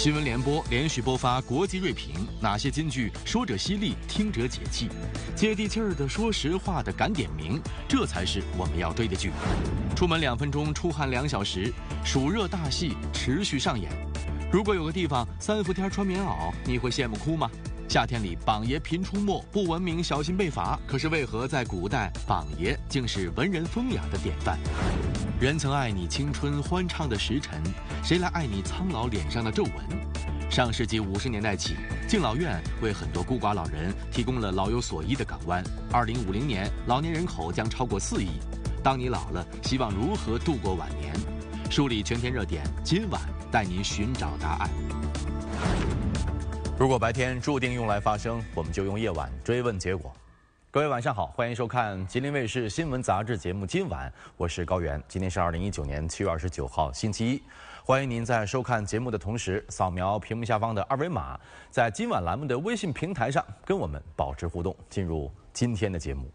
新闻联播连续播发国际锐评，哪些金句说者犀利，听者解气，接地气儿的说实话的敢点名，这才是我们要追的剧。出门2分钟，出汗2小时，暑热大戏持续上演。如果有个地方3伏天穿棉袄，你会羡慕哭吗？夏天里榜爷频出没，不文明小心被罚。可是为何在古代，榜爷竟是文人风雅的典范？人曾爱你青春欢畅的时辰，谁来爱你苍老脸上的皱纹？上世纪50年代起，敬老院为很多孤寡老人提供了老有所依的港湾。2050年，老年人口将超过4亿。当你老了，希望如何度过晚年？梳理全天热点，今晚带您寻找答案。如果白天注定用来发声，我们就用夜晚追问结果。各位晚上好，欢迎收看吉林卫视新闻杂志节目《今晚》，我是高原。今天是2019年7月29号，星期一。欢迎您在收看节目的同时，扫描屏幕下方的2维码，在今晚栏目的微信平台上跟我们保持互动。进入今天的节目。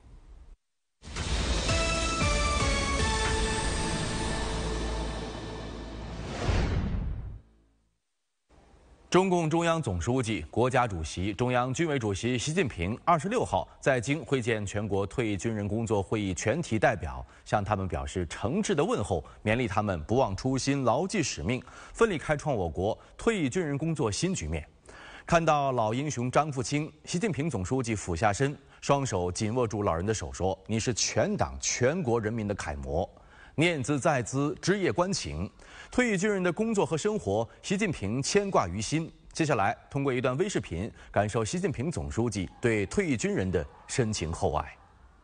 中共中央总书记、国家主席、中央军委主席习近平26号在京会见全国退役军人工作会议全体代表，向他们表示诚挚的问候，勉励他们不忘初心、牢记使命，奋力开创我国退役军人工作新局面。看到老英雄张富清，习近平总书记俯下身，双手紧握住老人的手，说：“你是全党全国人民的楷模。”念兹在兹，枝叶观情，退役军人的工作和生活，习近平牵挂于心。接下来，通过一段微视频，感受习近平总书记对退役军人的深情厚爱。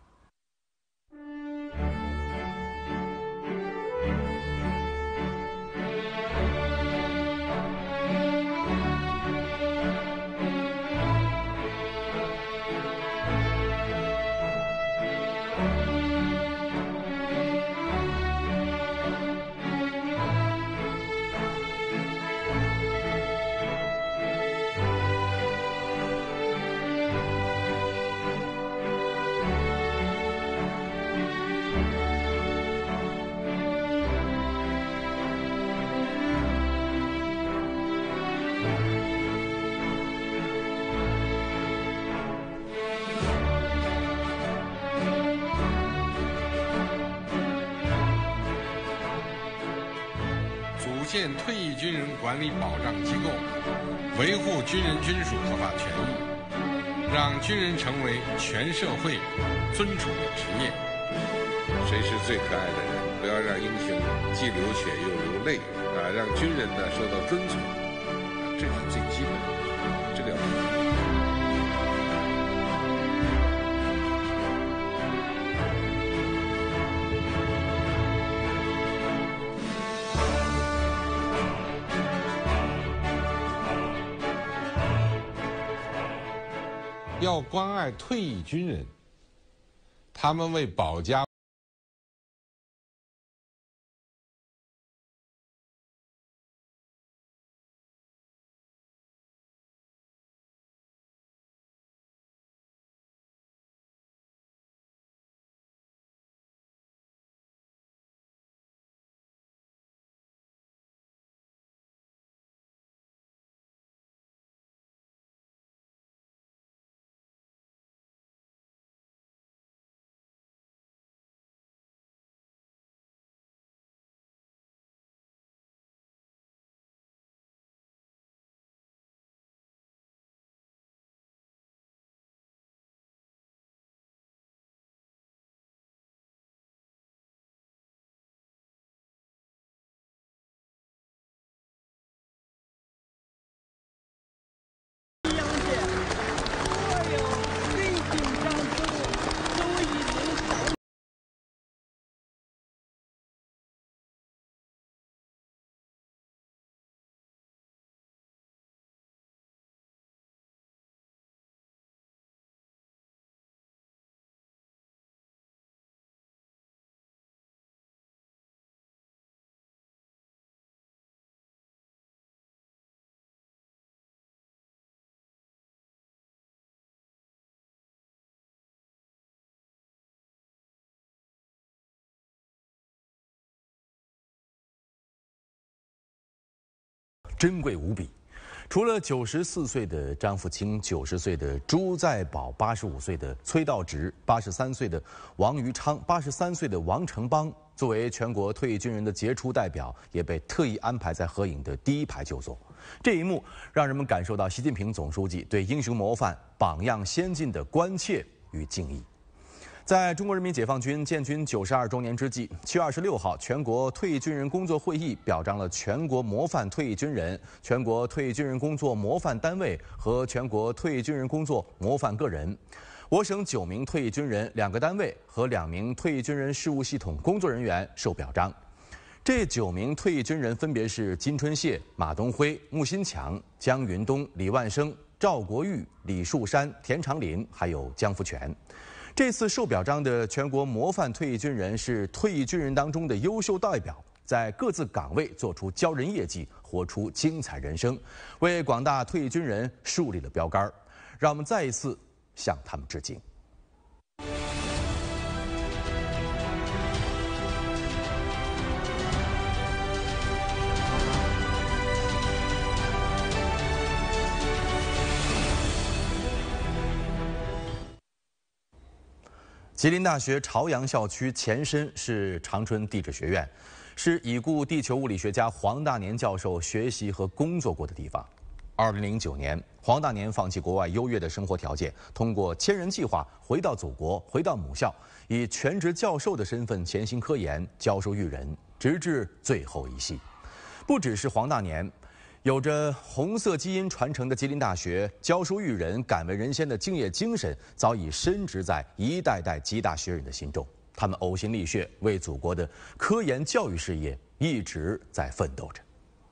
建退役军人管理保障机构，维护军人军属合法权益，让军人成为全社会尊崇的职业。 谁是最可爱的人？不要让英雄既流血又流泪啊！让军人呢受到尊崇啊，这是最基本的，这个要。 要关爱退役军人，他们为保家珍贵无比。 除了94岁的张富清、90岁的朱在宝、85岁的崔道直、83岁的王于昌、83岁的王成邦，作为全国退役军人的杰出代表，也被特意安排在合影的第一排就坐。这一幕让人们感受到习近平总书记对英雄模范、榜样先进的关切与敬意。在中国人民解放军建军92周年之际，7月26号，全国退役军人工作会议表彰了全国模范退役军人、全国退役军人工作模范单位和全国退役军人工作模范个人。我省9名退役军人、2个单位和2名退役军人事务系统工作人员受表彰。这9名退役军人分别是金春谢、马东辉、穆新强、姜云东、李万生、赵国玉、李树山、田长林，还有姜福全。这次受表彰的全国模范退役军人是退役军人当中的优秀代表，在各自岗位做出骄人业绩，活出精彩人生，为广大退役军人树立了标杆。让我们再一次向他们致敬。吉林大学朝阳校区前身是长春地质学院，是已故地球物理学家黄大年教授学习和工作过的地方。2009年，黄大年放弃国外优越的生活条件，通过千人计划回到祖国，回到母校，以全职教授的身份潜心科研，教书育人，直至最后一息。不只是黄大年，有着红色基因传承的吉林大学，教书育人、敢为人先的敬业精神，早已深植在一代代吉大学人的心中。他们呕心沥血，为祖国的科研教育事业一直在奋斗着。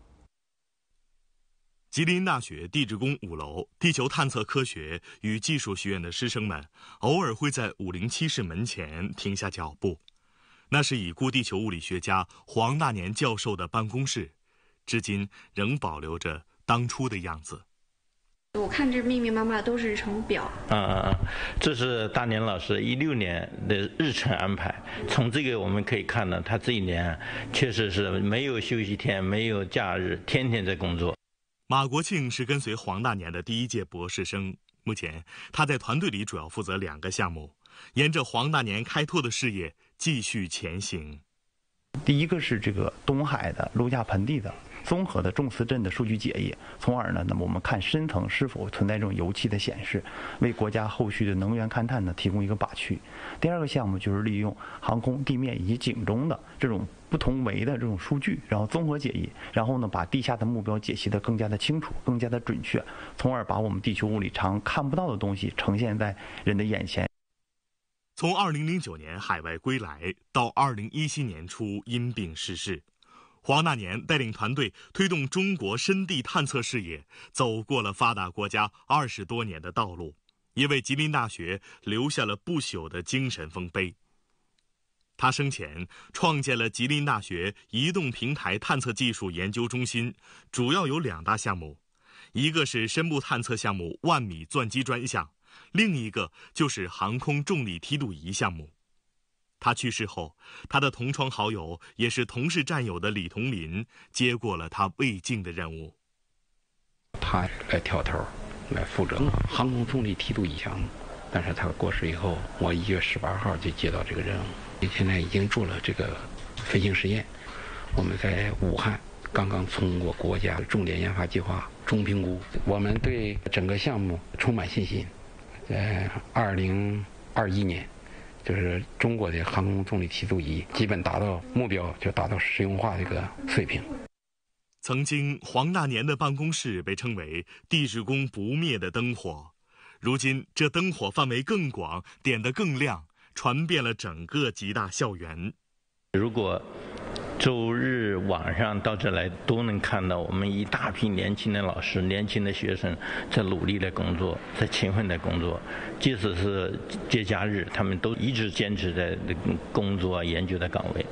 吉林大学地质工5楼地球探测科学与技术学院的师生们，偶尔会在507室门前停下脚步。那是已故地球物理学家黄大年教授的办公室，至今仍保留着当初的样子。 我看这密密麻麻都是成表。 这是大年老师16年的日程安排。从这个我们可以看到，他这一年确实是没有休息天，没有假日，天天在工作。 马国庆是跟随黄大年的第1届博士生，目前他在团队里主要负责2个项目，沿着黄大年开拓的事业继续前行。 第一个是这个东海的陆家盆地的综合的重磁振的数据解译，从而呢，那么我们看深层是否存在这种油气的显示，为国家后续的能源勘探呢提供一个靶区。第2个项目就是利用航空、地面以及警钟的这种不同维的这种数据，然后综合解译，然后呢把地下的目标解析得更加的清楚、更加的准确，从而把我们地球物理常看不到的东西呈现在人的眼前。 从2009年海外归来到2017年初因病逝世，黄大年带领团队推动中国深地探测事业走过了发达国家20多年的道路，也为吉林大学留下了不朽的精神丰碑。他生前创建了吉林大学移动平台探测技术研究中心，主要有2大项目，一个是深部探测项目10000米钻机专项，另一个就是航空重力梯度仪项目。他去世后，他的同窗好友也是同事战友的李同林接过了他未竟的任务。 他来挑头，来负责航空重力梯度仪项目，但是他过世以后，我1月18号就接到这个任务。现在已经做了这个飞行实验，我们在武汉刚刚通过国家重点研发计划中评估，我们对整个项目充满信心。在2021年，就是中国的航空重力梯度仪基本达到目标，就达到实用化这个水平。 曾经黄大年的办公室被称为地质工不灭的灯火，如今这灯火范围更广，点得更亮，传遍了整个吉大校园。 如果周日晚上到这来，都能看到我们一大批年轻的老师、年轻的学生在努力的工作，在勤奋的工作。即使是节假日，他们都一直坚持在工作研究的岗位。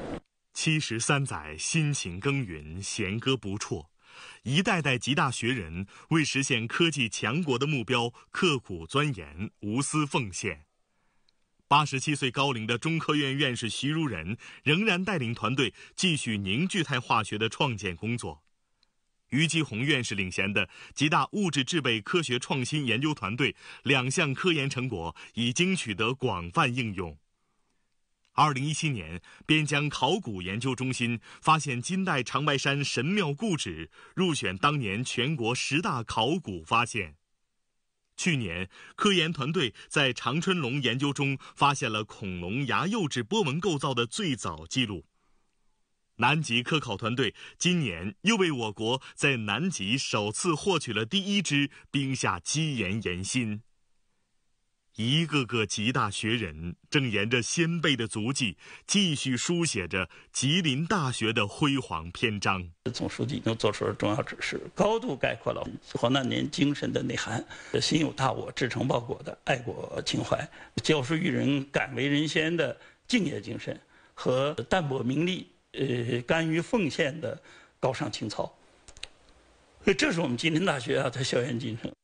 73载辛勤耕耘，弦歌不辍，一代代吉大学人为实现科技强国的目标刻苦钻研，无私奉献。87岁高龄的中科院院士徐如人仍然带领团队继续凝聚态化学的创建工作。 于基宏院士领衔的吉大物质制备科学创新研究团队2项科研成果已经取得广泛应用。2017年，边疆考古研究中心发现金代长白山神庙故址，入选当年全国10大考古发现。去年，科研团队在长春龙研究中发现了恐龙牙釉质波纹构造的最早记录。南极科考团队今年又为我国在南极首次获取了第1只冰下基岩岩心。一个个吉大学人正沿着先辈的足迹，继续书写着吉林大学的辉煌篇章。 总书记已经做出了重要指示，高度概括了黄大年精神的内涵：心有大我、志诚报国的爱国情怀，教书育人、敢为人先的敬业精神，和淡泊名利、甘于奉献的高尚情操。这是我们吉林大学的校园精神。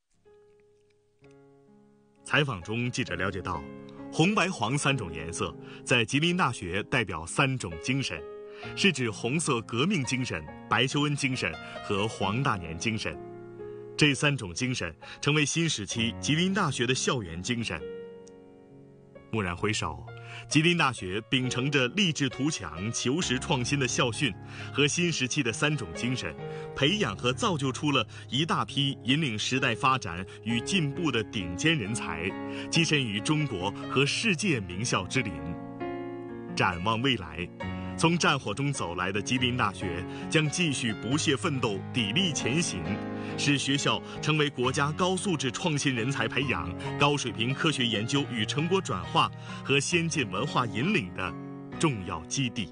采访中，记者了解到，红、白、黄3种颜色在吉林大学代表3种精神，是指红色革命精神、白求恩精神和黄大年精神。这3种精神成为新时期吉林大学的校园精神。蓦然回首，吉林大学秉承着立志图强、求实创新的校训和新时期的3种精神，培养和造就出了一大批引领时代发展与进步的顶尖人才，跻身于中国和世界名校之林。展望未来，从战火中走来的吉林大学将继续不懈奋斗、砥砺前行，使学校成为国家高素质创新人才培养、高水平科学研究与成果转化和先进文化引领的重要基地。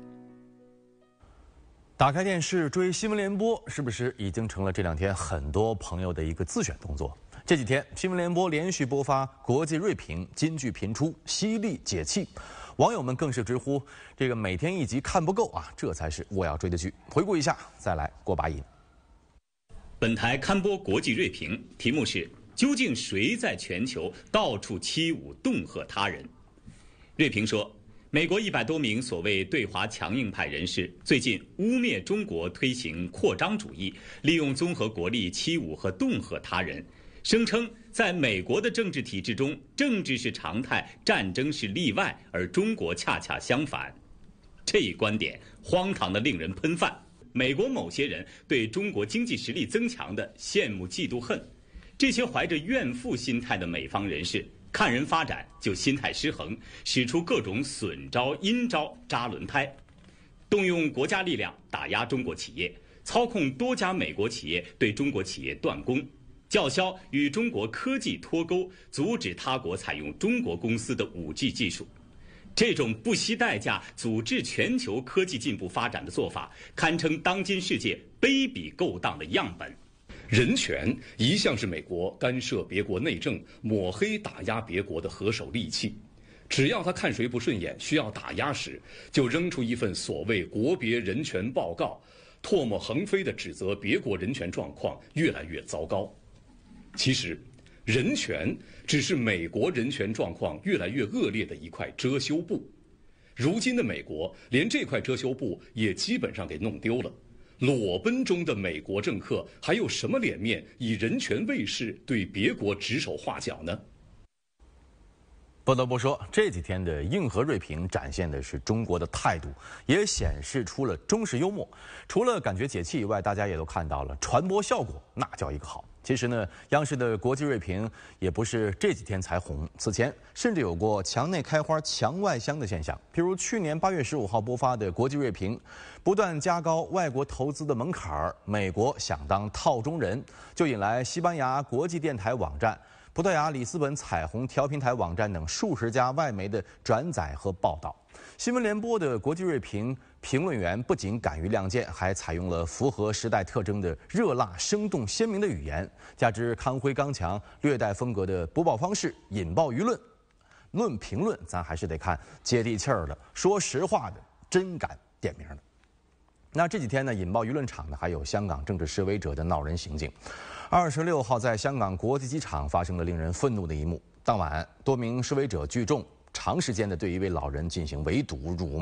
打开电视追新闻联播，是不是已经成了这2天很多朋友的一个自选动作？这几天，新闻联播连续播发国际锐评，金句频出，犀利解气。网友们更是直呼这个每天1集看不够啊，这才是我要追的剧。回顾一下，再来过把瘾。 本台刊播国际锐评，题目是究竟谁在全球到处欺侮恫吓他人？锐评说，美国100多名所谓对华强硬派人士最近污蔑中国推行扩张主义，利用综合国力欺侮和恫吓他人，声称在美国的政治体制中，政治是常态，战争是例外，而中国恰恰相反。这一观点荒唐得令人喷饭。美国某些人对中国经济实力增强的羡慕嫉妒恨，这些怀着怨妇心态的美方人士，看人发展就心态失衡，使出各种损招阴招扎轮胎，动用国家力量打压中国企业，操控多家美国企业对中国企业断供，叫嚣与中国科技脱钩，阻止他国采用中国公司的5G 技术。这种不惜代价阻滞全球科技进步发展的做法，堪称当今世界卑鄙勾当的样本。 人权一向是美国干涉别国内政、抹黑打压别国的合手利器。只要他看谁不顺眼，需要打压时，就扔出一份所谓国别人权报告，唾沫横飞地指责别国人权状况越来越糟糕。其实，人权只是美国人权状况越来越恶劣的一块遮羞布。如今的美国连这块遮羞布也基本上给弄丢了，裸奔中的美国政客还有什么脸面以人权卫士对别国指手画脚呢？ 不得不说，这几天的硬核锐评展现的是中国的态度，也显示出了中式幽默。除了感觉解气以外，大家也都看到了传播效果，那叫一个好。其实呢，央视的国际锐评也不是这几天才红，此前甚至有过墙内开花墙外香的现象。譬如去年8月15号播发的国际锐评，不断加高外国投资的门槛，美国想当套中人，就引来西班牙国际电台网站、葡萄牙里斯本彩虹调频台网站等数十家外媒的转载和报道。新闻联播的国际锐评评论员不仅敢于亮剑，还采用了符合时代特征的热辣、生动、鲜明的语言，加之康辉刚强、略带风格的播报方式，引爆舆论。论评论，咱还是得看接地气儿的、说实话的、真敢点名的。那这几天呢，引爆舆论场呢，还有香港政治示威者的闹人行径。26号在香港国际机场发生了令人愤怒的一幕。当晚，多名示威者聚众，长时间的对一位老人进行围堵、辱骂，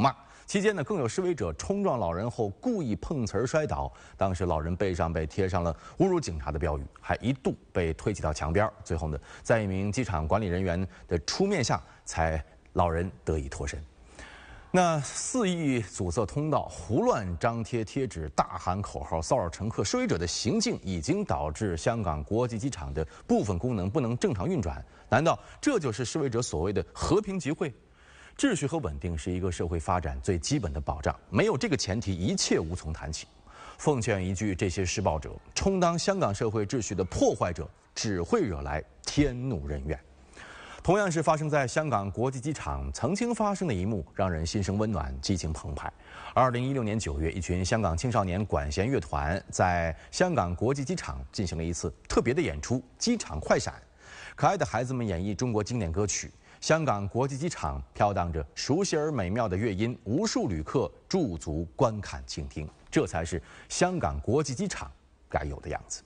期间呢，更有示威者冲撞老人后故意碰瓷儿摔倒，当时老人背上被贴上了侮辱警察的标语，还一度被推挤到墙边。最后呢，在一名机场管理人员的出面下，才老人得以脱身。那肆意阻塞通道、胡乱张贴贴纸、大喊口号、骚扰乘客，示威者的行径已经导致香港国际机场的部分功能不能正常运转。难道这就是示威者所谓的和平集会？秩序和稳定是一个社会发展最基本的保障，没有这个前提，一切无从谈起。奉劝一句，这些施暴者充当香港社会秩序的破坏者，只会惹来天怒人怨。同样是发生在香港国际机场，曾经发生的一幕让人心生温暖，激情澎湃。2016年9月，一群香港青少年管弦乐团在香港国际机场进行了一次特别的演出《机场快闪》。可爱的孩子们演绎中国经典歌曲，香港国际机场飘荡着熟悉而美妙的乐音，无数旅客驻足观看倾听，这才是香港国际机场该有的样子。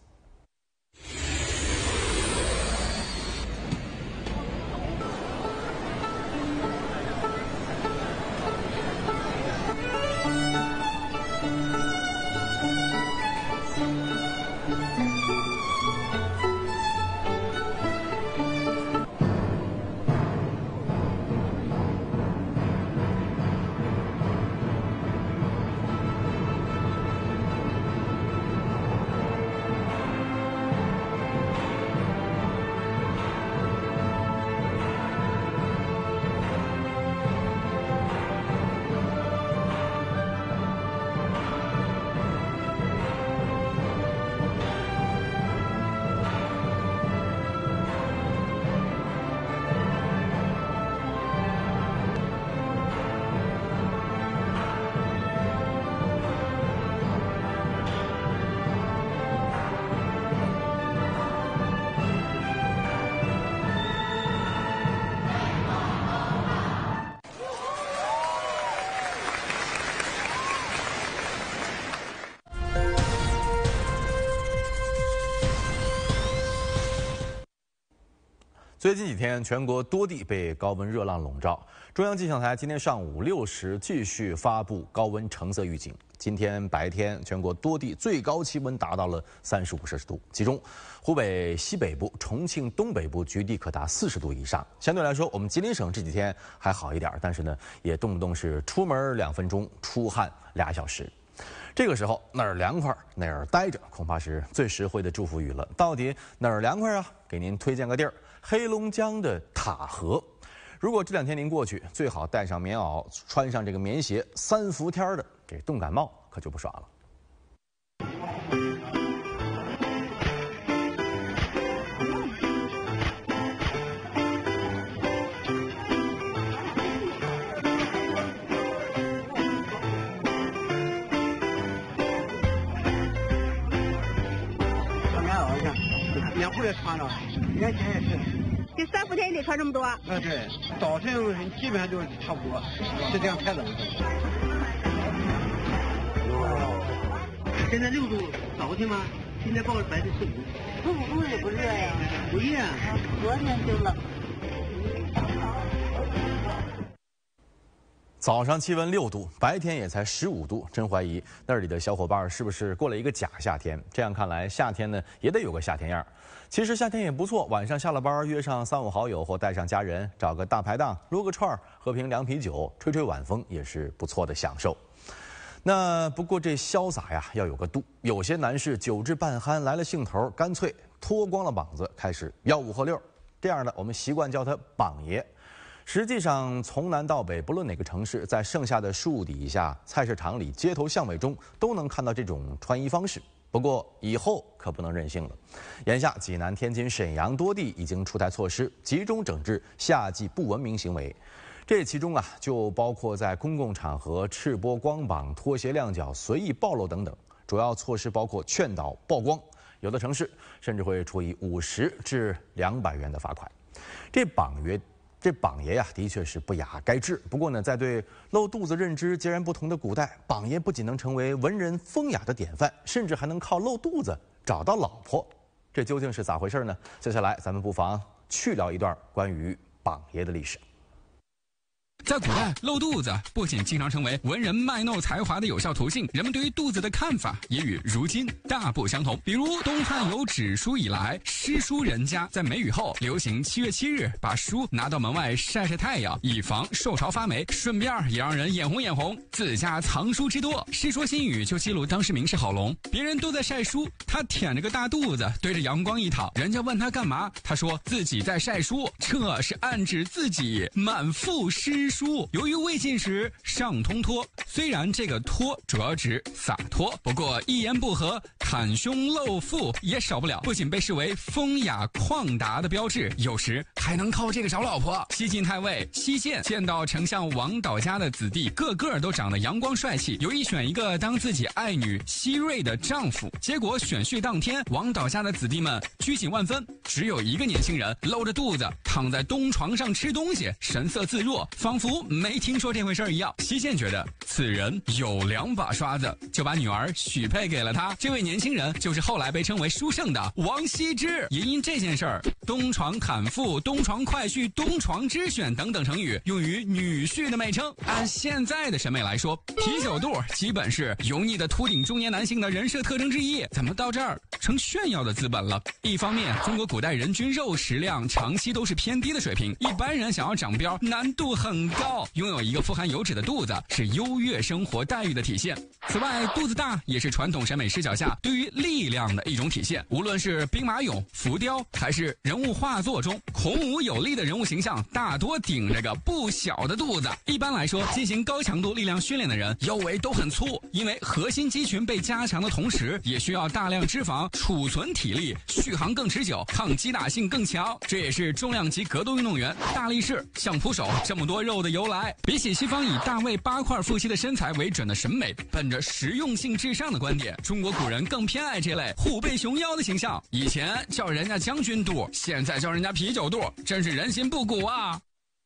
最近几天，全国多地被高温热浪笼罩。中央气象台今天上午6时继续发布高温橙色预警。今天白天，全国多地最高气温达到了35摄氏度，其中湖北西北部、重庆东北部局地可达40度以上。相对来说，我们吉林省这几天还好一点，但是呢，也动不动是出门2分钟，出汗2小时。这个时候哪儿凉快哪儿待着，恐怕是最实惠的祝福语了。到底哪儿凉快啊？给您推荐个地儿。黑龙江的塔河，如果这2天您过去，最好带上棉袄，穿上这个棉鞋，3伏天的，这冻感冒可就不爽了。 棉裤也穿了，棉鞋也是。这3伏天也得穿这么多？对，早晨基本上就差不多，是这样太冷了。现在6度，早晨吗？现在报白的15。15度也不热呀。不热，昨天就冷。 早上气温6度，白天也才15度，真怀疑那里的小伙伴是不是过了一个假夏天？这样看来，夏天呢也得有个夏天样。其实夏天也不错，晚上下了班约上3、5好友或带上家人，找个大排档撸个串，喝瓶凉啤酒，吹吹晚风，也是不错的享受。那不过这潇洒呀要有个度，有些男士酒至半酣来了兴头，干脆脱光了膀子开始吆五喝六，这样的我们习惯叫他膀爷。实际上，从南到北，不论哪个城市，在盛夏的树底下、菜市场里、街头巷尾中，都能看到这种穿衣方式。不过以后可不能任性了。眼下，济南、天津、沈阳多地已经出台措施，集中整治夏季不文明行为。这其中就包括在公共场合赤膊光膀、脱鞋亮脚、随意暴露等等。主要措施包括劝导曝光，有的城市甚至会处以50至200元的罚款。这膀爷呀，的确是不雅该治。不过呢，在对露肚子认知截然不同的古代，膀爷不仅能成为文人风雅的典范，甚至还能靠露肚子找到老婆。这究竟是咋回事呢？接下来咱们不妨去聊一段关于膀爷的历史。 在古代，露肚子不仅经常成为文人卖弄才华的有效途径，人们对于肚子的看法也与如今大不相同。比如东汉有纸书以来，诗书人家在梅雨后流行7月7日把书拿到门外晒晒太阳，以防受潮发霉，顺便也让人眼红。自家藏书之多，《世说新语》就记录当时名士郝龙，别人都在晒书，他舔着个大肚子对着阳光一躺，人家问他干嘛，他说自己在晒书，这是暗指自己满腹诗书。由于魏晋时上通脱，虽然这个脱主要指洒脱，不过一言不合袒胸露腹也少不了，不仅被视为风雅旷达的标志，有时还能靠这个找老婆。西晋太尉西涧见到丞相王导家的子弟个个都长得阳光帅气，有意选一个当自己爱女西瑞的丈夫，结果选婿当天，王导家的子弟们拘谨万分，只有一个年轻人露着肚子躺在东床上吃东西，神色自若，仿佛没听说这回事一样。西涧觉得此人有2把刷子，就把女儿许配给了他。这位年轻人就是后来被称为书圣的王羲之。也因这件事儿，东床砍妇、东床快婿、东床之选等等成语用于女婿的美称。按现在的审美来说，啤酒肚基本是油腻的秃顶中年男性的人设特征之一，怎么到这儿成炫耀的资本了？一方面，中国古代人均肉食量长期都是偏低的水平，一般人想要长膘难度很高，拥有一个富含油脂的肚子是优越生活待遇的体现。此外，肚子大也是传统审美视角下对于力量的一种体现。无论是兵马俑、浮雕，还是人物画作中孔武有力的人物形象，大多顶着个不小的肚子。一般来说，进行高强度力量训练的人腰围都很粗，因为核心肌群被加强的同时，也需要大量脂肪储存体力，续航更持久，抗击打性更强。这也是重量级格斗运动员、大力士、相扑手这么多肉的由来。比起西方以大卫8块腹肌的身材为准的审美，本着实用性至上的观点，中国古人更偏爱这类虎背熊腰的形象。以前叫人家将军肚，现在叫人家啤酒肚，真是人心不古啊！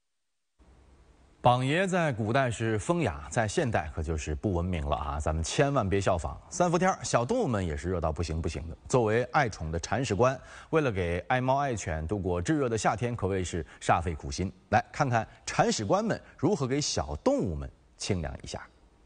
榜爷在古代是风雅，在现代可就是不文明了啊！咱们千万别效仿。3伏天，小动物们也是热到不行的。作为爱宠的铲屎官，为了给爱猫爱犬度过炙热的夏天，可谓是煞费苦心。来看看铲屎官们如何给小动物们清凉一下。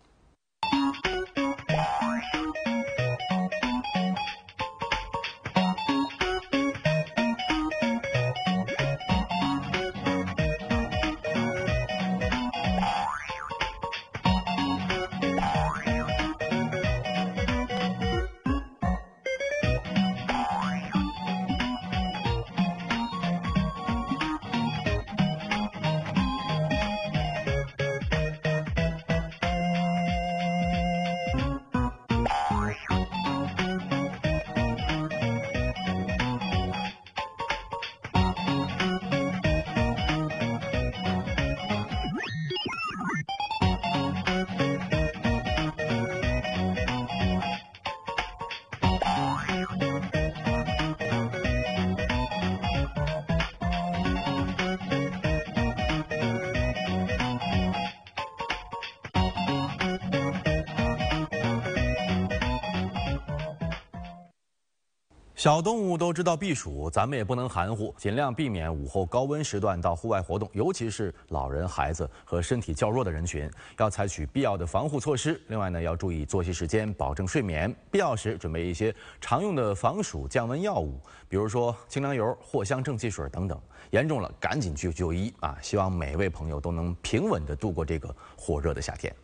小动物都知道避暑，咱们也不能含糊，尽量避免午后高温时段到户外活动，尤其是老人、孩子和身体较弱的人群，要采取必要的防护措施。另外呢，要注意作息时间，保证睡眠，必要时准备一些常用的防暑降温药物，比如说清凉油、藿香正气水等等。严重了赶紧去就医啊！希望每位朋友都能平稳地度过这个火热的夏天。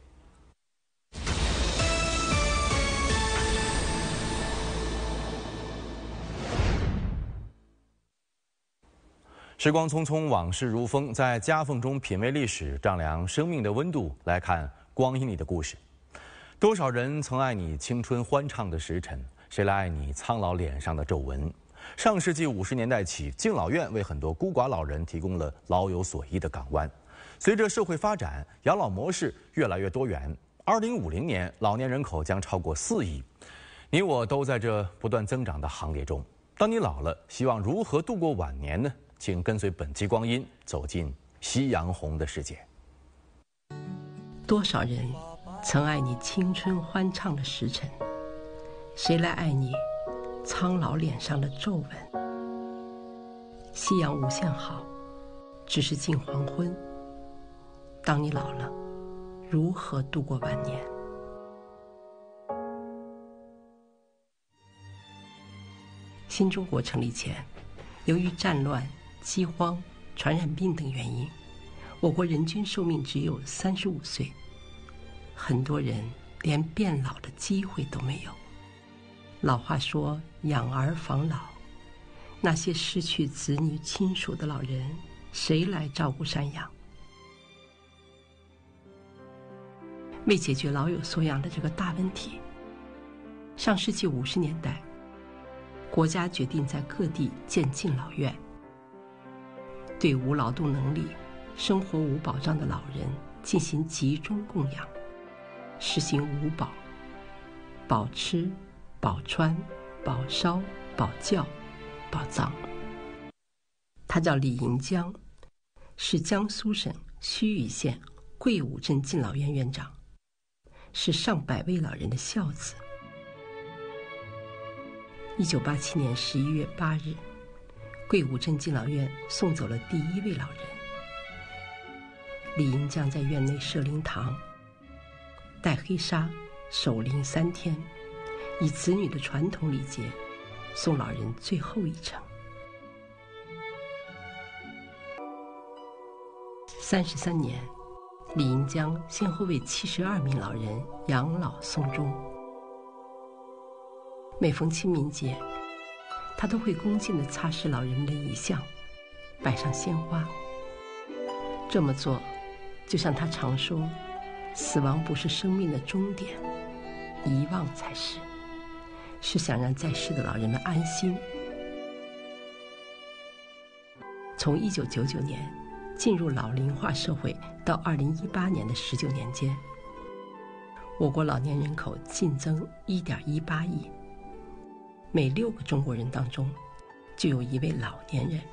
时光匆匆，往事如风，在夹缝中品味历史，丈量生命的温度，来看光阴里的故事。多少人曾爱你青春欢畅的时辰，谁来爱你苍老脸上的皱纹？上世纪50年代起，敬老院为很多孤寡老人提供了老有所依的港湾。随着社会发展，养老模式越来越多元。2050年，老年人口将超过4亿。你我都在这不断增长的行列中。当你老了，希望如何度过晚年呢？请跟随本期光阴走进夕阳红的世界。 多少人曾爱你青春欢畅的时辰，谁来爱你苍老脸上的皱纹？夕阳无限好，只是近黄昏。 当你老了，如何度过晚年？新中国成立前，由于战乱、饥荒、传染病等原因，我国人均寿命只有35岁，很多人连变老的机会都没有。老话说养儿防老，那些失去子女亲属的老人，谁来照顾赡养？为解决老有所养的这个大问题，上世纪50年代，国家决定在各地建敬老院，对无劳动能力、生活无保障的老人进行集中供养，实行5保：保吃、保穿、保烧、保教、保葬。他叫李银江，是江苏省盱眙县桂武镇敬老院院长，是上百位老人的孝子。1987年11月8日，桂武镇敬老院送走了第1位老人。李银江在院内设灵堂，戴黑纱，守灵3天，以子女的传统礼节送老人最后一程。33年，李银江先后为72名老人养老送终。每逢清明节，他都会恭敬地擦拭老人们的遗像，摆上鲜花。这么做，就像他常说，死亡不是生命的终点，遗忘才是，是想让在世的老人们安心。从1999年进入老龄化社会到2018年的19年间，我国老年人口净增1.18亿，每6个中国人当中就有1位老年人。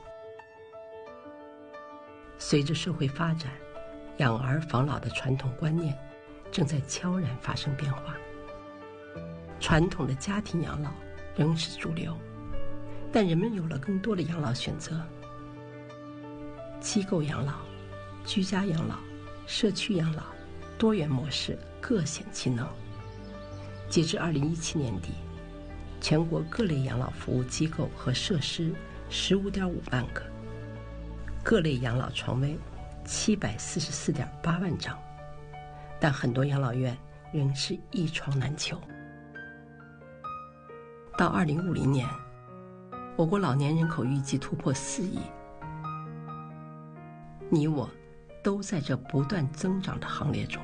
随着社会发展，养儿防老的传统观念正在悄然发生变化。传统的家庭养老仍是主流，但人们有了更多的养老选择。机构养老、居家养老、社区养老多元模式各显其能。截至2017年底，全国各类养老服务机构和设施15.5万个，各类养老床位744.8万张，但很多养老院仍是一床难求。到2050年，我国老年人口预计突破4亿，你我都在这不断增长的行列中。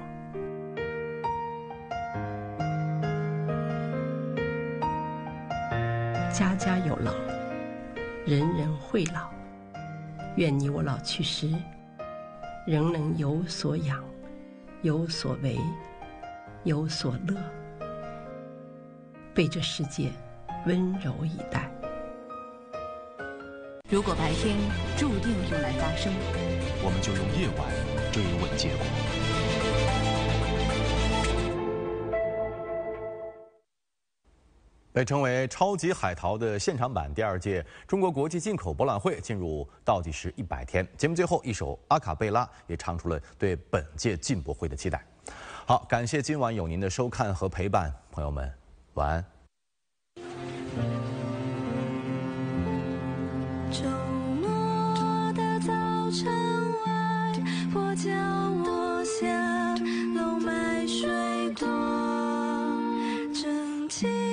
家家有老，人人会老。愿你我老去时，仍能有所养，有所为，有所乐，被这世界温柔以待。 如果白天注定用来发生， 我们就用夜晚追问结果。被称为超级海淘的现场版第2届中国国际进口博览会进入倒计时100天。节目最后一首阿卡贝拉也唱出了对本届进博会的期待。好，感谢今晚有您的收看和陪伴，朋友们，晚安。 周末的早晨外，我脚窝下，漏买水果，蒸汽